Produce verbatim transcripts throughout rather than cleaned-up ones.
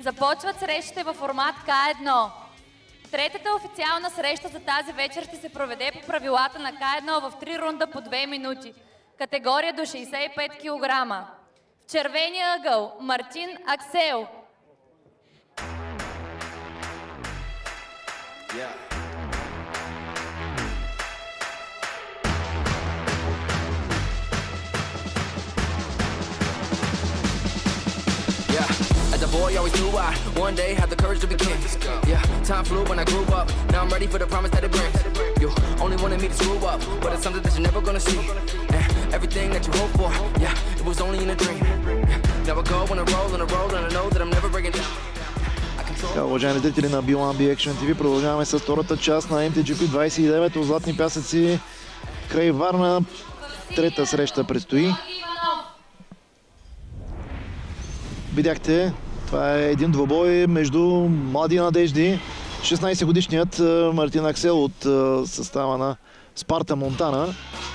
Започват срещите във формат К едно. Третата официална среща за тази вечер ще се проведе по правилата на К едно в три рунда по две минути. Категория до шейсет и пет килограма. В червения ъгъл Мартин Аксел. Yeah. As a boy, always knew I one day had the courage to be king. Yeah, time flew when I grew up. Now I'm ready for the promise that it brings. You only wanted me to screw up, but it's something that you're never gonna see. And everything that you hope for, yeah, it was only in a dream. Yeah. Now I go on a roll, on a roll, and I know that I'm never breaking down. Така, уважаеми зрители на Би уан Би Action Ти Ви, продължаваме с втората част на Ем Ти Джи Пи двадесет и девет от Златни пясъци край Варна. Трета среща предстои. Видяхте, това е един двубой между млади надежди. шестнадесет годишният Мартин Аксел от състава на Спарта Монтана.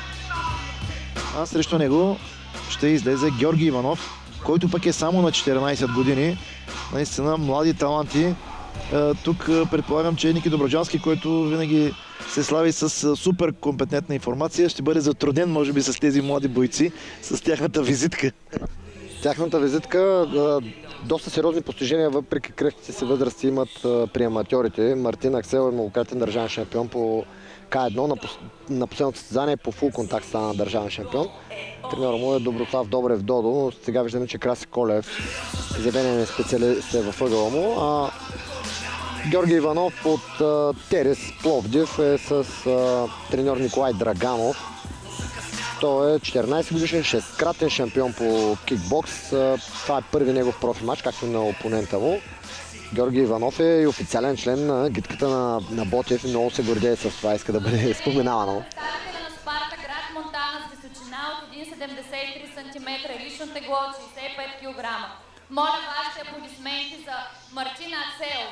А срещу него ще излезе Георги Иванов, който пък е само на четиринадесет години. Наистина млади таланти. Тук предполагам, че Ники Доброджански, който винаги се слави с супер компетентна информация, ще бъде затруднен, може би, с тези млади бойци, с тяхната визитка. Тяхната визитка, доста сериозни постижения, въпреки крехките си възрасти, имат при аматьорите. Мартин Аксел е многократен държавен шампион по К едно. На последното състезание по фул контакт стана държавен шампион. Треньора му е Доброслав Добрев Додо, но сега виждаме, че Краси Колев, изявеният специалист е във ъгъла му. А Георги Иванов от а, Терес Пловдив е с а, треньор Николай Драганов. Той е четиринадесет годишен, шесткратен шампион по кикбокс. Това е първи негов профи матч, както на опонента му. Георги Иванов е и официален член на гидката на, на Ботев и много се гордее с това, иска да бъде споменавано. Представителя на Спарта, град Монтана, с височина от един седемдесет и три сантиметра и лично тегло от шейсет и пет килограма. Моля вашите аплодисменти за Мартин Аксел.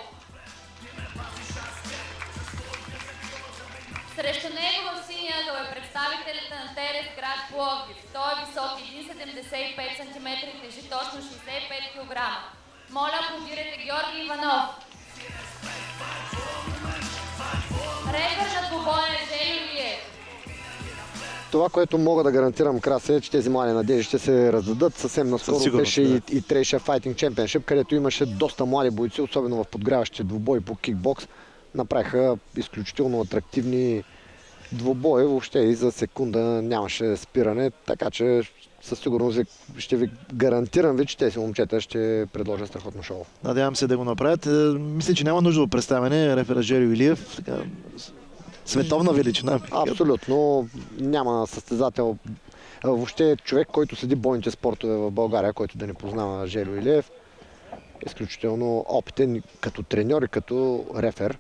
Срещу него в синия ъгъл е представителят на Терес, град Пловдив. Той е висок един седемдесет и пет сантиметра и тежи точно шейсет и пет килограма. Моля, аплодирайте Георги Иванов. Рефер на двубоя е Жельо Илиев. Това, което мога да гарантирам, Краси, е, че тези млади надежди ще се раздадат. Съвсем наскоро беше да. и, и Трейша Fighting Championship, където имаше доста млади бойци, особено в подгряващите двубои по кикбокс. Направиха изключително атрактивни двубои, въобще и за секунда нямаше спиране, така че със сигурност ви, ще ви гарантирам ви, че тези момчета ще предложат страхотно шоу. Надявам се да го направят. Мисля, че няма нужда от представяне. Рефера Жельо Илиев, така, световна величина. Абсолютно. Няма състезател. Въобще човек, който следи бойните спортове в България, който да не познава Жельо Илиев. Изключително опитен като треньор и като рефер.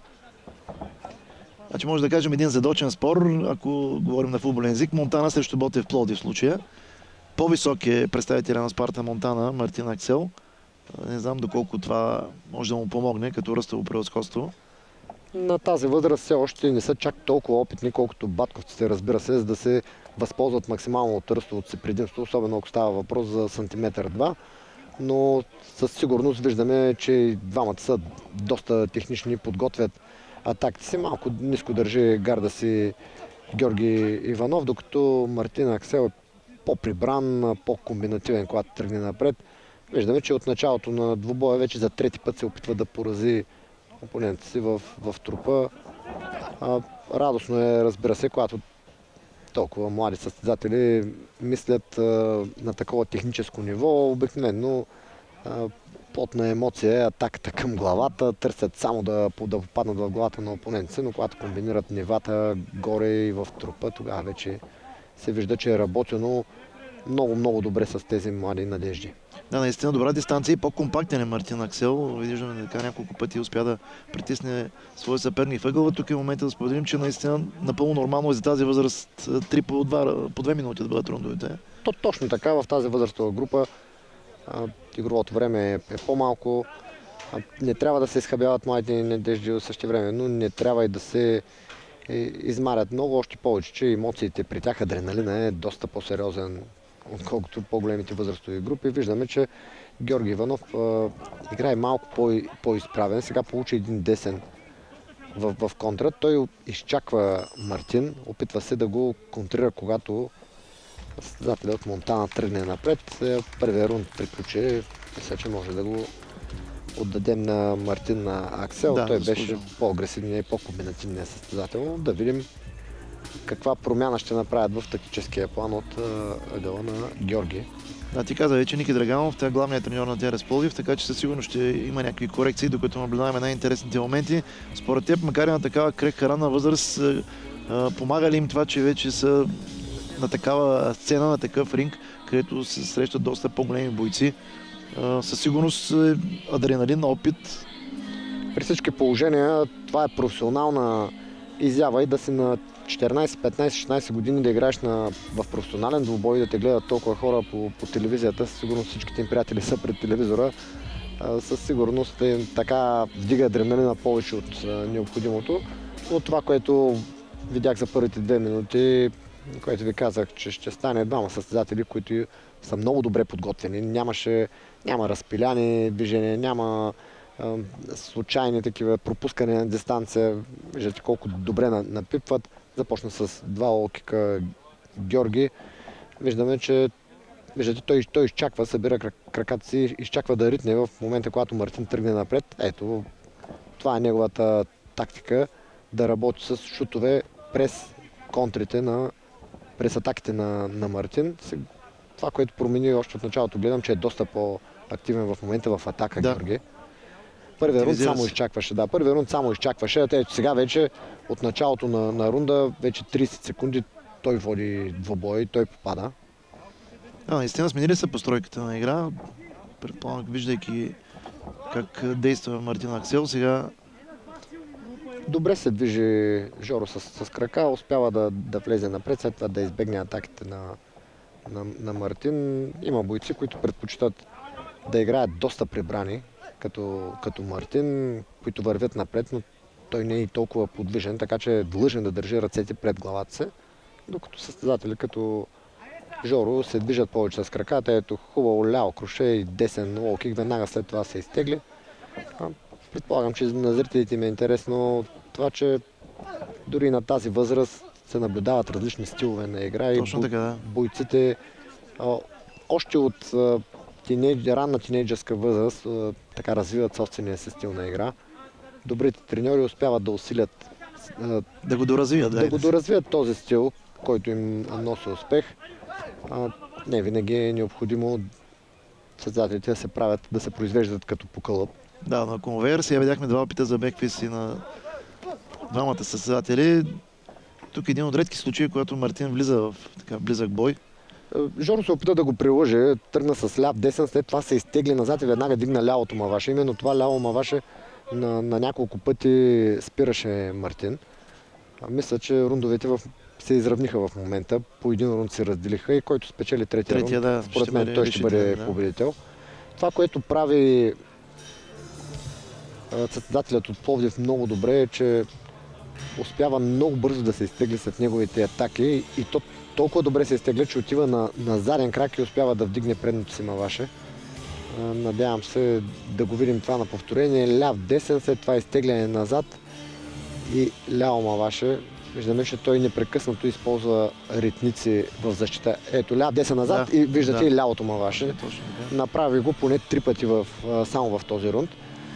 Значи може да кажем един задочен спор, ако говорим на футболен език. Монтана срещу Ботев Пловдив в случая. По-висок е представителя на Спарта Монтана, Мартин Аксел. Не знам доколко това може да му помогне като ръстово превъзходство. На тази възраст все още не са чак толкова опитни, колкото батковците, разбира се, за да се възползват максимално от ръстовото си предимство, особено ако става въпрос за сантиметър-два. Но със сигурност виждаме, че и двамата са доста технични, подготвят атаките си. Малко ниско държи гарда си Георги Иванов, докато Мартин Аксел е по-прибран, по-комбинативен, когато тръгне напред. Виждаме, че от началото на двубоя вече за трети път се опитва да порази опонента си в, в трупа. А, радостно е, разбира се, когато толкова млади състезатели мислят а, на такова техническо ниво. Обикновено плотна емоция е атаката към главата, търсят само да, да попаднат в главата на опонента си, но когато комбинират нивата горе и в трупа, тогава вече се вижда, че е работено много-много добре с тези млади надежди. Да, наистина добра дистанция и по-компактен е Мартин Аксел. Виждаме така няколко пъти успя да притисне своя съперник в ъгъла. Тук е момента да споделим, че наистина напълно нормално е за тази възраст три по, по две минути да бъдат рундовете. То, точно така, в тази възрастова група а, игровото време е, е по-малко. Не трябва да се изхабяват младите надежди в същото време, но не трябва и да се е, измарят много, още повече, че емоциите при тях, адреналина е доста по-сериозен отколкото по-големите възрастови групи. Виждаме, че Георги Иванов а, играе малко по- по-изправен. Сега получи един десен в, в контра. Той изчаква Мартин, опитва се да го контрира, когато състезателят от Монтана тръгне напред. Първият рунд приключи. Мисля, че може да го отдадем на Мартин на Аксел. Да, Той заслужил. беше по-агресивният и по-комбинативният състезател. Да видим каква промяна ще направят в тактическия план от ъгъла на Георги. Да, ти каза вече Ники Драганов, тя е главният треньор на Терес Пловдив, така че със сигурност ще има някакви корекции, докато наблюдаваме най-интересните моменти. Според теб, макар и на такава крехка ранна възраст, помага ли им това, че вече са на такава сцена, на такъв ринг, където се срещат доста по-големи бойци? Със сигурност адреналин, опит. При всички положения това е професионална изява и да си на четиринайсет, петнайсет, шестнайсет години да играеш на, в професионален двубой, да те гледат толкова хора по, по телевизията. Със сигурност всичките им приятели са пред телевизора. А, със сигурност е, така вдига адреналина повече от а, необходимото. Но това, което видях за първите две минути, което ви казах, че ще стане двама състезатели, които са много добре подготвени. Нямаше, няма разпиляни движения, няма а, случайни такива пропускане на дистанция. Виждате колко добре напипват. Започна с два лоу-кика Георги. Виждаме, че виждате, той, той изчаква, събира краката си, изчаква да ритне в момента, когато Мартин тръгне напред. Ето, това е неговата тактика, да работи с шутове през контрите, на, през атаките на, на Мартин. Това, което промени още от началото, гледам, че е доста по-активен в момента в атака, да. Георги. Първият рунд само изчакваше, да, първият рунд само изчакваше. Ето сега вече от началото на, на рунда, вече трийсет секунди той води двобой, той попада. Да, наистина сменили са постройката на игра. Предполагам, виждайки как действа Мартин Аксел, сега... Добре се движи Жоро с, с крака, успява да, да влезе напред, след това да избегне атаките на, на, на Мартин. Има бойци, които предпочитат да играят доста прибрани, Като, като Мартин, които вървят напред, но той не е и толкова подвижен, така че е длъжен да държи ръцете пред главата си, докато състезатели като Жоро се движат повече с краката. Ето хубаво ляво круше и десен лоу-кик, веднага след това се изтегли. А, предполагам, че на зрителите им е интересно това, че дори на тази възраст се наблюдават различни стилове на игра. Точно и така, да. Бойците а, още от а, Тинейдж, ранна тинейджърска възраст така развиват собствения си стил на игра. Добрите треньори успяват да усилят да го доразвият, да, да го доразвият този стил, който им носи успех. А, не винаги е необходимо състезателите да се правят, да се произвеждат като по кълъп. Да, на конвейер сега видяхме два опита за бекфист и на двамата състезатели. Тук е един от редки случаи, когато Мартин влиза в така близък бой. Жоро се опита да го приложи, тръгна с ляв десен, след това се изтегли назад и веднага дигна лявото маваше. Именно това ляво маваше на, на няколко пъти спираше Мартин. А, мисля, че рундовете в, се изравниха в момента. По един рунд се разделиха и който спечели третия, третия рунд, да, според мен той ще бъде да. победител. Това, което прави състезателят от Пловдив много добре, е, че успява много бързо да се изтегли след неговите атаки и то толкова добре се изтегля, че отива на, на заден крак и успява да вдигне предното си маваше. Надявам се да го видим това на повторение. Ляв десен, след това изтегляне назад и ляво маваше. Виждаме, че той непрекъснато използва ритници в защита. Ето, ляв десен назад да, и виждате да. и лявото маваше. Да. Направи го поне три пъти в, само в този рунд.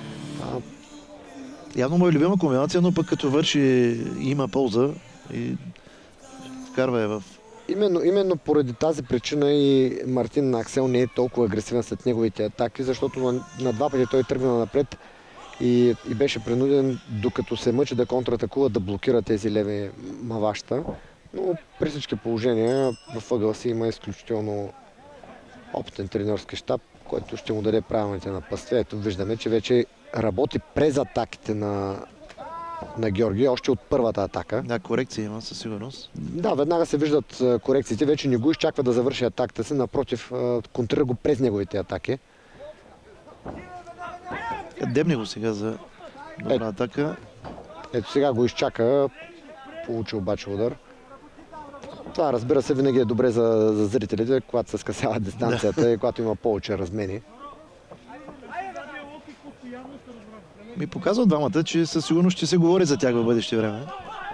Явно му е любима комбинация, но пък като върши има полза и вкарва е в... Именно, именно поради тази причина и Мартин Аксел не е толкова агресивен след неговите атаки, защото на, на два пъти той тръгна напред и, и беше принуден, докато се мъчи да контратакува, да блокира тези леви маваща. Но при всички положения в ъгъла си има изключително опитен тренерски щаб, който ще му даде правилните напътствия. Ето виждаме, че вече работи през атаките на, на Георги, още от първата атака. Да, корекция има със сигурност. Да, веднага се виждат корекциите. Вече не го изчаква да завърши атаката си, напротив, контрира го през неговите атаки. Дебне го сега за добра е, атака. Ето сега го изчака, получи обаче удар. Това, разбира се, винаги е добре за, за зрителите, когато се скъсява дистанцията да. И когато има повече размени. Ми показват двамата, че със сигурност ще се говори за тях в бъдеще време.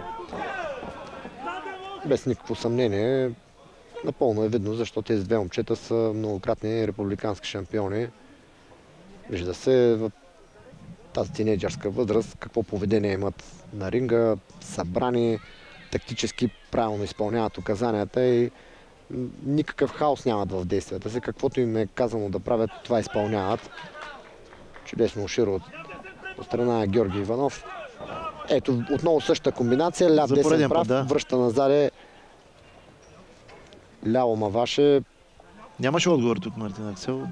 Без никакво съмнение. Напълно е видно, защото тези две момчета са многократни републикански шампиони. Вижда се в тази тинейджърска възраст какво поведение имат на ринга, събрани, тактически правилно изпълняват указанията и никакъв хаос нямат в действията си. Каквото им е казано да правят, това изпълняват. Чудесно уширо от, от страна на Георги Иванов. Ето, отново същата комбинация. Ляв десен прав, да. Връща назаде. Ляво Маваше. Нямаше отговор тук Мартин Аксел.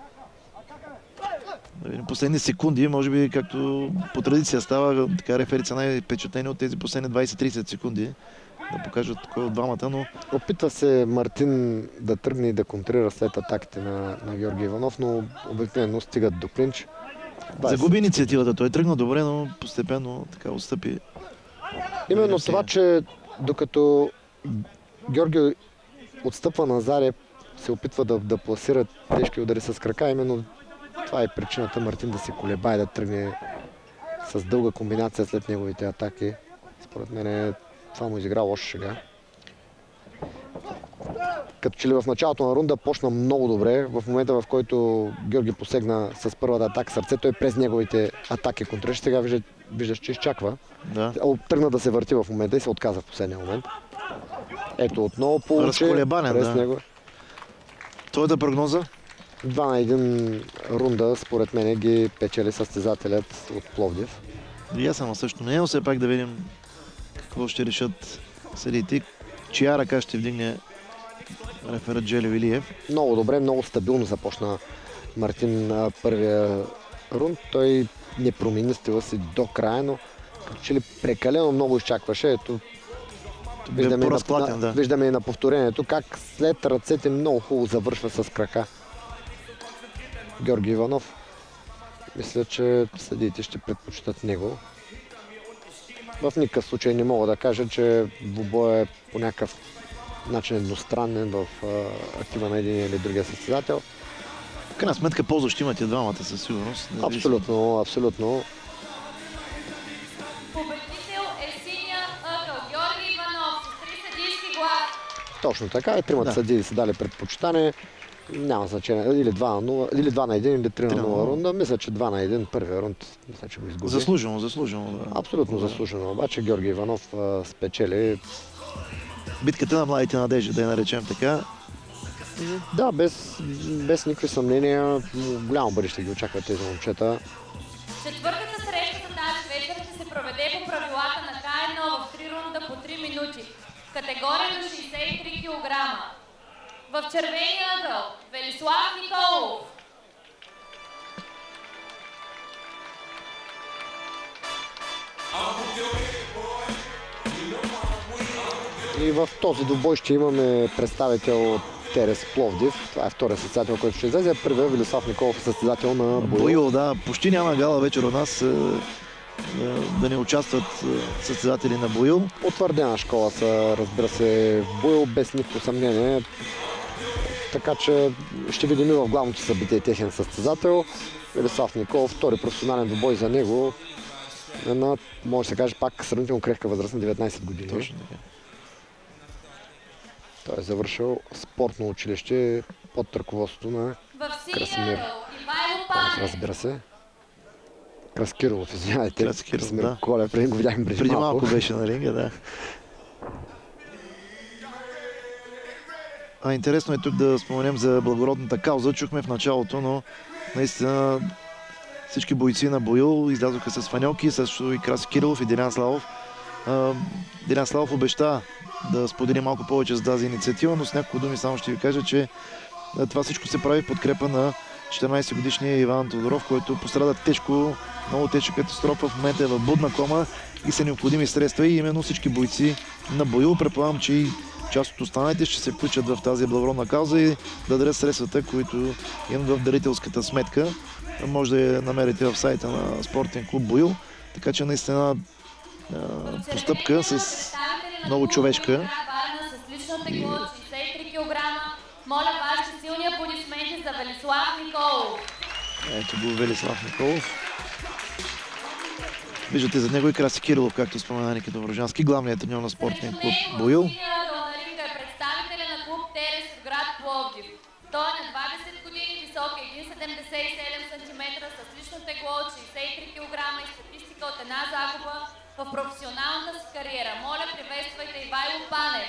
Последни секунди, може би, както по традиция става, така реферица най-впечатлени от тези последни двайсет-трийсет секунди да покажат кой от двамата, но... Опитва се Мартин да тръгне и да контрира след атаките на, на Георги Иванов, но обикновено стигат до клинч. Загуби инициативата. Той тръгна добре, но постепенно така отстъпи. Именно това, че докато Георги отстъпва назаде, се опитва да, да пласира тежки удари с крака, именно това е причината Мартин да се колебае да тръгне с дълга комбинация след неговите атаки. Според мен това му изигра лоша шега. Като че ли в началото на рунда почна много добре. В момента, в който Георги посегна с първата атака сърце, той през неговите атаки контрираше. Сега виждаш, виждаш, че изчаква. Да. Тръгна да се върти в момента и се отказа в последния момент. Ето отново получи през да. него. Твоята прогноза? Два на един рунда, според мен, ги печели състезателят от Пловдив. И аз съм също не, но все пак да видим какво ще решат съдиите. Чия ръка ще вдигне реферът Джелю Илиев. Много добре, много стабилно започна Мартин на първия рунд. Той не промени стила си до края, но като че ли прекалено много изчакваше. Ето, виждаме, на, да. виждаме и на повторението как след ръцете много хубаво завършва с крака Георги Иванов. Мисля, че съдиите ще предпочитат него. В никакъв случай не мога да кажа, че двубой е по някакъв начин едностранен в актива на един или другия състезател. В крайна сметка полза ще имат и двамата със сигурност. Абсолютно, абсолютно. Победител е синия ъгъл Георги Иванов с три съдийски гласа. Точно така, и тримата да. съдии са дали предпочитане. Няма значение, или два на нула, или два на един, или три на нула рунда. Мисля, че два на един, първия рунд, мисля, че го изгуби. Заслужено, заслужено. Да. Абсолютно да. заслужено. Обаче Георги Иванов а, спечели. Битката на младите надежди, да я наречем така. Да, без, без никакви съмнения. Голямо бъдеще ги очакват тези момчета. Четвъртата среща за тази вечер ще се проведе по правилата на К едно в три рунда по три минути. Категория до шейсет и три килограма. В червения ъгъл Велислав Николов. И в този двубой ще имаме представител от Терес Пловдив. Това е втория състезател, който ще излезе. Първият Велислав Николов е състезател на Буил. Буил, да. Почти няма гала вечер у нас да не участват състезатели на Буил. Утвърдена школа са, разбира се, Буил, без никакво съмнение. Така че ще видим и в главното събитие техен състезател. Велислав Николов, втори професионален двубой за него. На, може да се каже, пак сравнително крехка възраст на деветнайсет години. Точно така. Той е завършил спортно училище под ръководството на Красимир. Разбира се. Краскиролов, извинявайте. Краскиролов, да. Коля, преди го видяхме преди, преди малко. малко беше на ринга, да. А, интересно е тук да споменем за благородната кауза. Чухме в началото, но наистина всички бойци на Буил излязоха с фанелки, също и Краси Кирилов и Делян Славов. А, Делян Славов обеща да сподели малко повече за тази инициатива, но с няколко думи само ще ви кажа, че това всичко се прави в подкрепа на четиринайсет годишния Иван Тодоров, който пострада тежко, много тежка катастрофа, в момента е в будна кома и са необходими средства и именно всички бойци на Буил. Предполагам, че и част от останалите ще се включат в тази благородна кауза и да дадат средствата, които имат в дарителската сметка. Може да я намерите в сайта на спортен клуб Буил. Така че наистина постъпка с много човешка. тегло от шейсет и три килограма. Моля вашите силни аплодисменти за Велислав Николов. Ето го Велислав Николов. Виждате зад него и Краси Кирилов, както спомена Ники Доброжански, главният треньор на спортния клуб Боил. Е представителя на клуб Терес в град Пловдив. Той е на двадесет години, висок е един седемдесет и седем сантиметра, с лично тегло от шейсет и три килограма и статистика от една загуба в професионалната си кариера. Моля, приветствайте Ивайло Панев.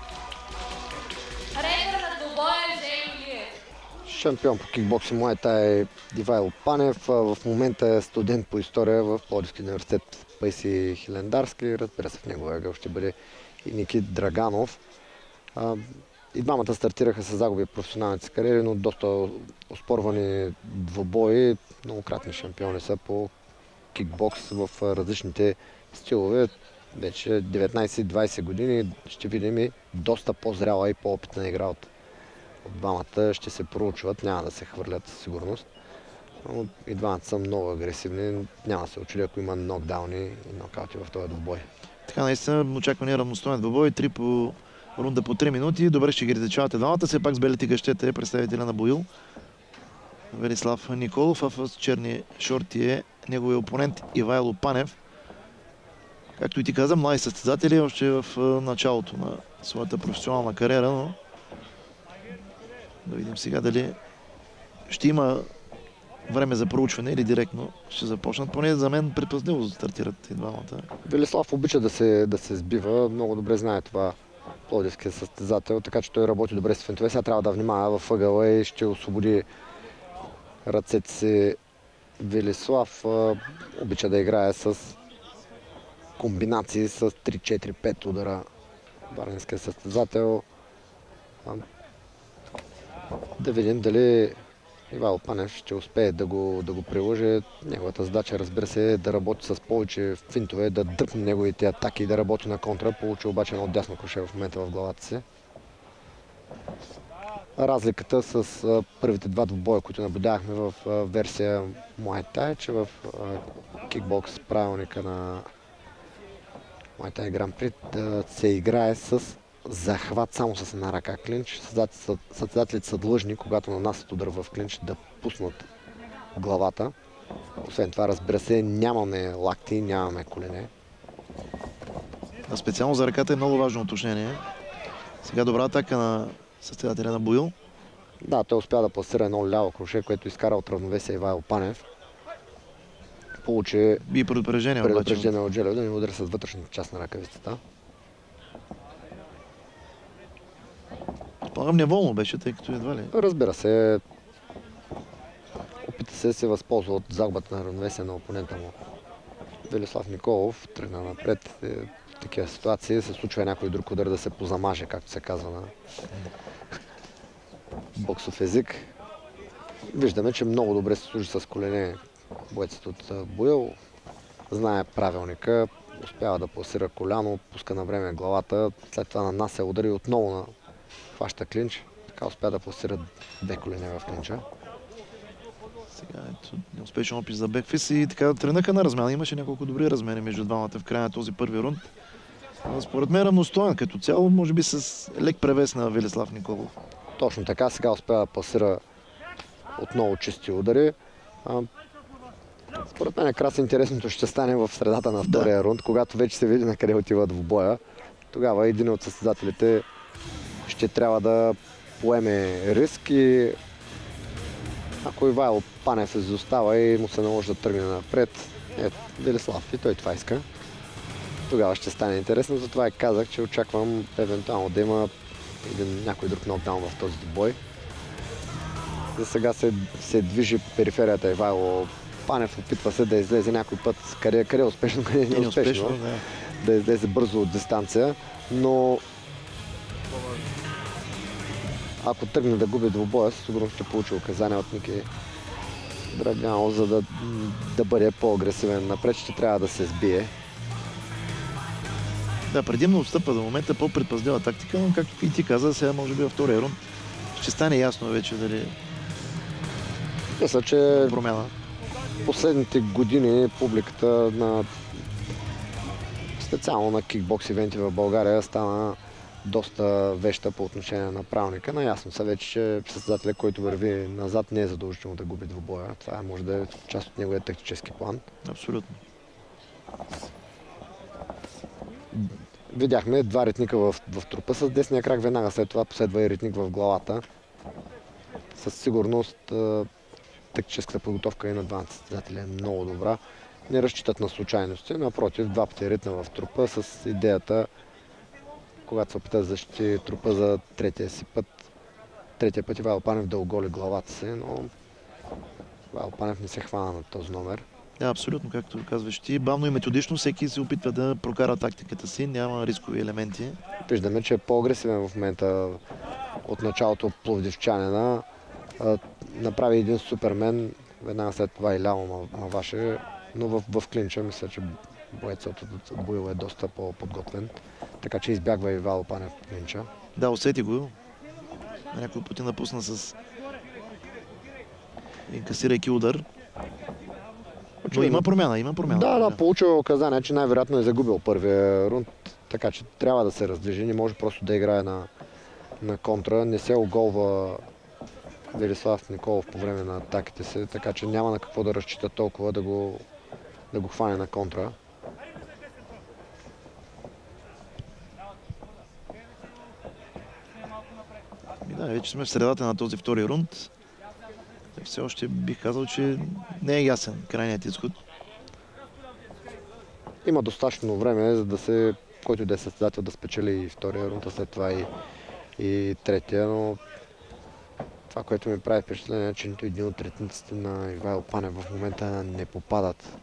Рекър на двубоя е Жельо Илиев. Шампион по кикбоксинг Муай Тай е Ивайло Панев. В момента е студент по история в Пловдивски университет Паисий Хилендарски. Разбира се, в неговия ъгъл ще бъде и Ники Драганов. И двамата стартираха с загуби в професионалните си кариери, но доста оспорвани двубои. Многократни шампиони са по кикбокс в различните стилове. Вече деветнадесет-двадесет години ще видим и доста по-зряла и по-опитна игра от двамата. Ще се проучват, няма да се хвърлят със сигурност. Но и двамата са много агресивни. Няма да се очуди, ако има нокдауни и нокаути в този двубой. Така наистина очаквания равностоен двубой, три по рунда по три минути. Добре ще ги различавате двамата. Все пак с белите гъщета е представителя на Боил Велислав Николов, а в черни шорти е неговия опонент Ивайло Панев. Както и ти каза, млади състезатели още в началото на своята професионална кариера, но да видим сега дали ще има време за проучване или директно ще започнат. Поне за мен предпазливо стартират и двамата. Велислав обича да се, да се сбива, много добре знае това пловдивския състезател, така че той работи добре с финтове. Сега трябва да внимава в ъгъла и ще освободи ръцете си. Велислав обича да играе с комбинации с три четири пет удара. Варненския състезател. Да видим дали Ивайло Панев ще успее да го, да го приложи. Неговата задача, разбира се, е да работи с повече финтове, да дръпне неговите атаки и да работи на контра. Получи обаче едно дясно круше в момента в главата си. Разликата с а, първите два двубоя, които наблюдавахме в а, версия Muay Thai, е, че в а, кикбокс правилника на Muay Thai Grand Prix да се играе с захват само с една ръка клинч. Състезателите са длъжни, когато нанасят удар в клинч, да пуснат главата. Освен това, разбира се, нямаме лакти, нямаме колене. А специално за ръката е много важно уточнение. Сега добра атака на състезателя на Боил. Да, той успя да пласира едно ляво круше, което изкара от равновесие Ивайло Панев. Получи и предупреждение, предупреждение от Желев да не удари с вътрешната част на ръкавицата. Спомням, неволно беше, тъй като едва ли. Разбира се, опита се да се възползва от загубата на равновесие на опонента му. Велислав Николов тръгна напред. В такива ситуации се случва някой друг удар да се позамаже, както се казва на боксов език. Виждаме, че много добре се служи с колене боецът от Боил. Знае правилника, успява да пласира коляно, пуска на време главата, след това нанася удари отново на хваща клинч. Така успя да пласира две колене в клинча. Сега ето неуспешен опит за бекфис и така тръгнаха на размяна. Имаше няколко добри размери между двамата в края на този първи рунд. Според мен равностоен като цяло, може би с лек превес на Велислав Николов. Точно така, сега успя да пласира отново чисти удари. А, според мен е крас интересното ще стане в средата на втория да. рунд, когато вече се види на къде отива двубоя. Тогава един от състезателите ще трябва да поеме риск и ако Ивайло Панев се изостава и му се наложи да тръгне напред, е Велислав и той това иска. Тогава ще стане интересно, затова и казах, че очаквам евентуално да има един, някой друг нокдаун в този бой. За сега се, се движи периферията Ивайло Панев, опитва се да излезе някой път, къде, къде е успешно, къде е неуспешно, да. да излезе бързо от дистанция, но ако тръгне да губи двубоя, сигурно ще получи указания от Ники Драганов, за да, да бъде по-агресивен напред, ще трябва да се сбие. Да, предимно отстъпа до момента по-предпазлива тактика, но както и ти каза, сега може би във втория рунд ще стане ясно вече дали мисля, че промяна. Последните години публиката на специално на кикбокс ивенти в България стана доста веща по отношение на правилника. Наясно са вече, че състезателят, който върви назад, не е задължително да губи двубоя. Това може да е част от неговия тактически план. Абсолютно. Видяхме два ритника в, в трупа с десния крак, веднага след това последва и ритник в главата. Със сигурност тактическата подготовка и на двамата състезатели е много добра. Не разчитат на случайности, напротив, два пъти ритна в трупа с идеята, когато се опита да защити трупа за третия си път. Третия път Ивайло Панев да оголи главата си, но Ивайло Панев не се хвана на този номер. Да, абсолютно, както казваш ти. Бавно и методично всеки се опитва да прокара тактиката си, няма рискови елементи. Виждаме, че е по-агресивен в момента от началото пловдивчанина. Направи един супермен, веднага след това и ляво маваше, но в, в клинча мисля, че боецът от Боил е доста по-подготвен, така че избягва и Ивайло Панев в клинча. Да, усети го. На някой пъти напусна с инкасирайки удар. Но има промяна, има промяна. Да, да, получил указание, че най-вероятно е загубил първия рунд, така че трябва да се раздвижи, не може просто да играе на, на контра, не се оголва Велислав Николов по време на атаките си, така че няма на какво да разчита толкова да го, да го хване на контра. И да, вече сме в средата на този втори рунд. Все още бих казал, че не е ясен крайният изход. Има достатъчно време, за да се, който и да е състезател, да спечели и втория рунд, а след това и, и третия, но това, което ми прави впечатление е, че нито един от ретниците на Ивайло Панев в момента не попадат.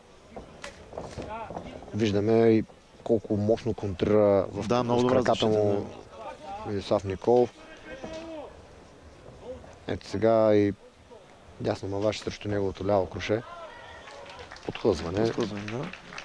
Виждаме и колко мощно контрира в, да, много в краката му Велислав Николов. Ето сега и дясно маваш срещу неговото ляво круше. Подхлъзване. Подхлъзване, да.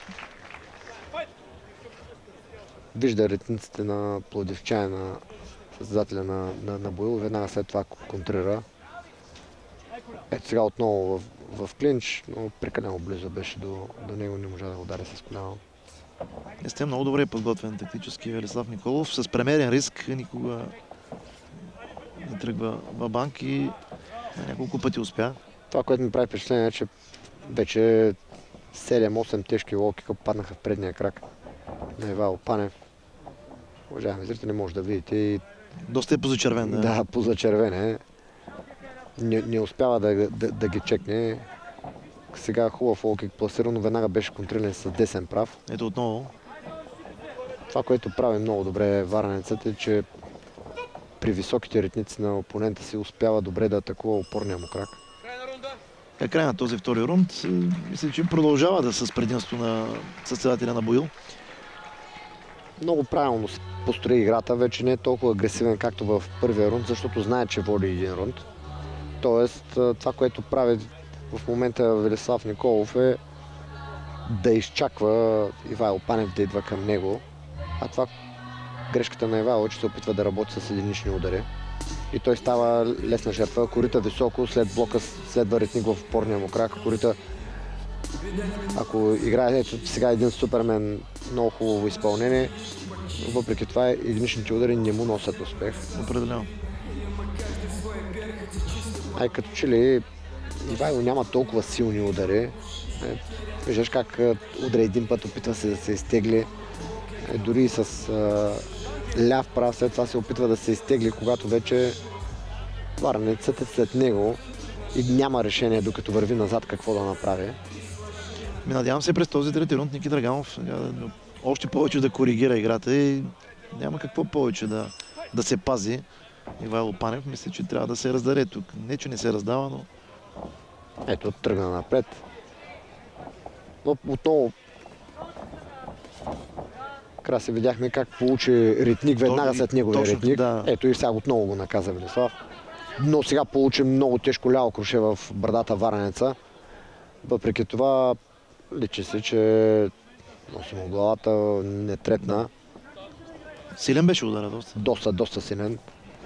Вижда ретниците на Пловдивчай, на състезателя на, на, на Боил, веднага след това контрира. Ето сега отново в, в клинч, но прекалено близо беше до, до него, не можа да удари с коляно. Сте много добре подготвен тактически Велислав Николов, с премерен риск, никога не тръгва в банк и няколко пъти успя. Това, което ми прави впечатление е, че вече седем-осем тежки лоу-кика паднаха в предния крак на Ивайло Панев. Уважаеми зрители, може да видите и... Доста е позачервен, да. Да, позачервен е. Не, не успява да, да, да ги чекне. Сега хубав лоу-кик пласиран, но веднага беше контриран с десен прав. Ето отново. Това, което прави много добре варнецът е, че при високите ритници на опонента си успява добре да атакува опорния му крак. Е, край на този втори рунд. Мисля, че продължава да с предимство на състезателя на Боил. Много правилно се построи играта. Вече не е толкова агресивен, както в първия рунд, защото знае, че води един рунд. Тоест, това, което прави в момента Велислав Николов е да изчаква Ивайло Панев да идва към него. А това грешката на Ивайло е, че се опитва да работи с единични удари. И той става лесна жертва. Корита високо, след блока следва ритник в опорния му крак. Корита, ако играе ето сега един супермен, много хубаво изпълнение, въпреки това единичните удари не му носят успех. Определено. Ай, като че ли Ивайло няма толкова силни удари. Е, виждаш как удари един път, опитва се да се изтегли. Е, дори и с а, ляв прав, след това се опитва да се изтегли, когато вече варнецът е след него и няма решение, докато върви назад, какво да направи. Ми надявам се през този трети рунд Ники Драганов още повече да коригира играта и няма какво повече да, да се пази. Ивайло Панев мисля, че трябва да се раздаде тук. Не, че не се раздава, но... Ето, тръгна напред. Но отново Краси видяхме как получи ритник веднага след неговия точно, ритник. Да. Ето и сега отново го наказа Велислав. Но сега получи много тежко ляво круше в брадата варенеца. Въпреки това личи се, че носи му главата, не третна. Силен беше удара доста. Доста, доста силен.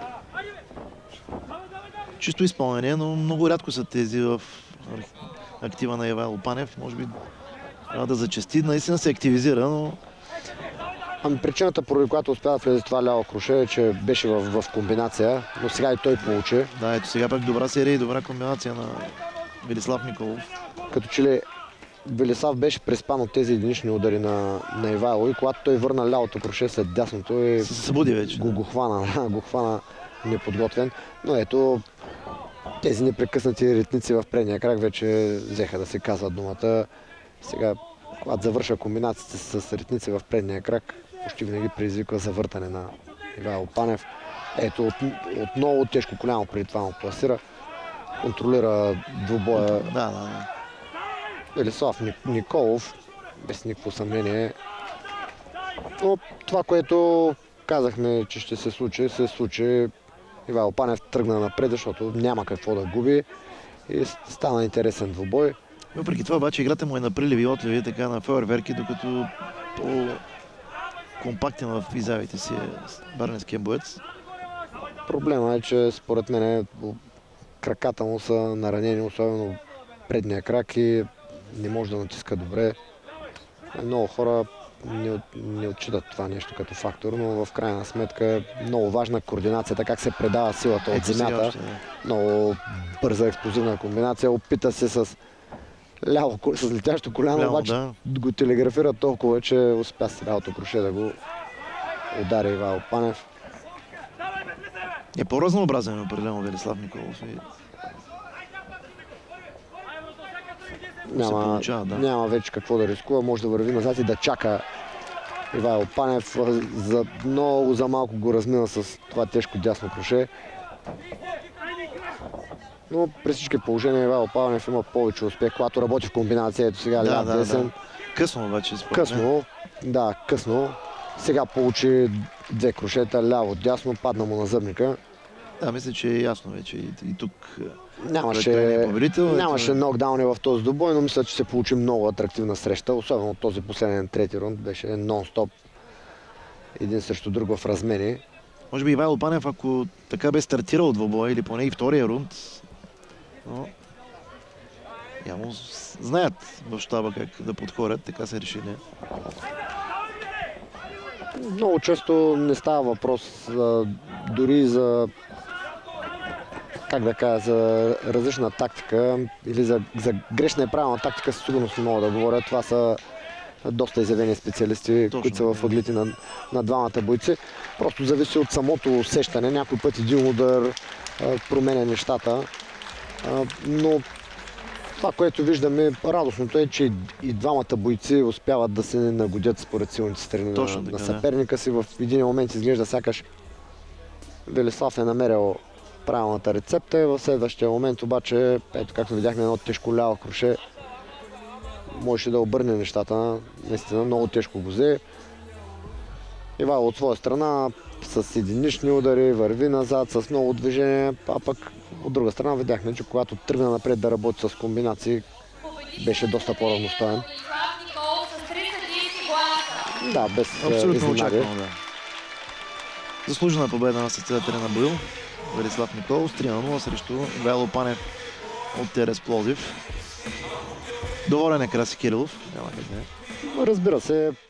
Чисто изпълнение, но много рядко са тези в актива на Ивайло Панев. Може би трябва да зачести. Наистина се активизира, но Ами причината, поради която успя да влезе това ляво круше, е, че беше в, в комбинация, но сега и той получи. Да, ето сега пък добра серия и добра комбинация на Велислав Николов. Като че ли Велислав беше преспан от тези единични удари на, на Ивайло и когато той върна лявото круше след дясното и Се събуди вече. го, го хвана, го хвана неподготвен. Но ето тези непрекъснати ритници в предния крак вече взеха да се казва думата. Сега, когато завърша комбинациите с ритници в предния крак, почти винаги предизвиква завъртане на Ивайло Панев. Ето от, отново тежко коляно преди това му пласира. Контролира двубоя. Да, да, да. Велислав Николов, без никакво съмнение. Но това, което казахме, че ще се случи, се случи. Ивайло Панев тръгна напред, защото няма какво да губи и стана интересен двубой. Въпреки това обаче играта му е на приливи и отливи, така на фойерверки, докато по-компактен в изявите си е барненския боец. Проблема е, че според мен краката му са наранени, особено предния крак и не може да натиска добре. Много хора не, от, не отчитат това нещо като фактор, но в крайна сметка е много важна координацията, как се предава силата от земята. Още, да. Много бърза експлозивна комбинация. Опита се с ляво, с летящо коляно, обаче да. Го телеграфира толкова, че успя с лявото круше да го удари Ивайло Панев. Е по-разнообразен определено Велислав Николов. И... Няма, получава, да. няма вече какво да рискува, може да върви назад и да чака Ивайло Панев. За много за малко го размина с това тежко дясно круше. Но при всички положения Ивайло Панев има повече успех, когато работи в комбинация. Ето сега да, ляв да, десен. Да. Късно обаче. Късно, да, късно. Сега получи две крушета, ляво, дясно, падна му на зъбника. Да, мисля, че е ясно вече и, и тук нямаше, е победител, нямаше ето... нокдауни в този двубой, но мисля, че се получи много атрактивна среща. Особено този последен трети рунд беше нон-стоп. Един срещу друг в размени. Може би Ивайло Панев, ако така бе стартирал двубой или поне и втория рунд, но явно знаят в щаба как да подходят, така се решили. Много често не става въпрос а, дори за, как да кажа, за различна тактика или за, за грешна и правилна тактика, със сигурност не мога да говоря. Това са доста изявени специалисти, точно, които са в ъглите на, на двамата бойци. Просто зависи от самото усещане. Някой път един удар а, променя нещата, а, но това, което виждаме, радостното е, че и двамата бойци успяват да се нагодят според силните страни на, така, на съперника си. В един момент изглежда сякаш Велислав е намерил правилната рецепта и в следващия момент обаче, ето както видяхме, едно тежко ляво круше можеше да обърне нещата. Наистина много тежко го взе. Ивайло от своя страна с единични удари върви назад, с много движение, а пък от друга страна видяхме, че когато тръгна напред да работи с комбинации, беше доста по-равностоен. Да, без абсолютно очаквано, да. Заслужена победа на състезателя на Боил Велислав Николов, три на нула срещу Ивайло Панев от Терес Пловдив. Доволен е Краси Кирилов. Разбира се,